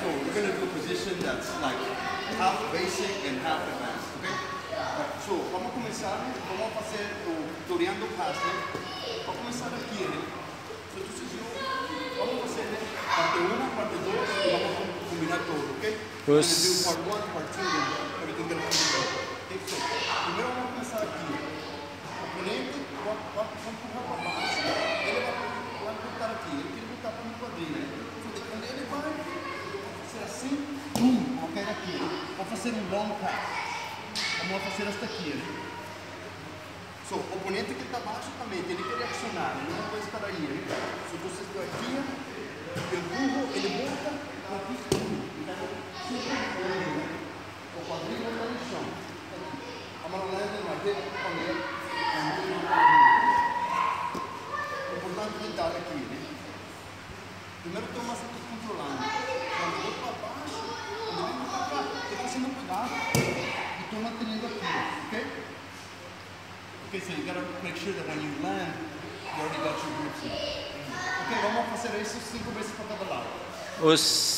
So we're going to do a position that's like half basic and half advanced, okay? So vamos começar, vamos fazer o toreando pass, né? Vamos começar aqui, né? Entonces vamos fazer, né? Parte 1, parte 2 e vamos combinar todo, ok? We're going to do part 1, part 2 and everything gonna come together. Okay? So, primeiro vamos começar aqui. O oponente vai empurrar para baixo, ele vai botar aqui, ele quer botar para no quadril, né? Quando ele vai fazer assim, vamos cair aqui, vamos fazer um long pass. Vamos fazer esta aqui, né? So, o oponente que está abaixo também, ele quer reaccionar, ele não pode estar aí, né? Se você está aqui, eu empurro, ele volta, aqui, o quadril está no chão. A mão leve na rede, o importante é estar aqui, né? Primeiro toma você controlando. Quando eu vou para baixo, quando eu vou para cá, eu estou sendo cuidado e estou mantendo aqui, ok? Okay, so you gotta make sure that when you land, you already got your grips in. Ok, vamos fazer isso 5 vezes para cada lado.